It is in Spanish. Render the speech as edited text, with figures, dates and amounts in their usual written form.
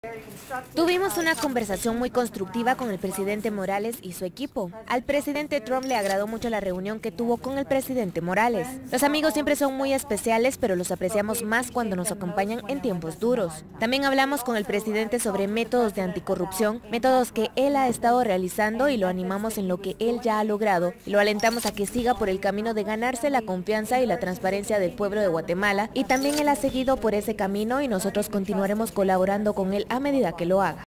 Tuvimos una conversación muy constructiva con el presidente Morales y su equipo. Al presidente Trump le agradó mucho la reunión que tuvo con el presidente Morales. Los amigos siempre son muy especiales, pero los apreciamos más cuando nos acompañan en tiempos duros. También hablamos con el presidente sobre métodos de anticorrupción, métodos que él ha estado realizando y lo animamos en lo que él ya ha logrado y lo alentamos a que siga por el camino de ganarse la confianza y la transparencia del pueblo de Guatemala, y también él ha seguido por ese camino y nosotros continuaremos colaborando con él a medida que lo haga.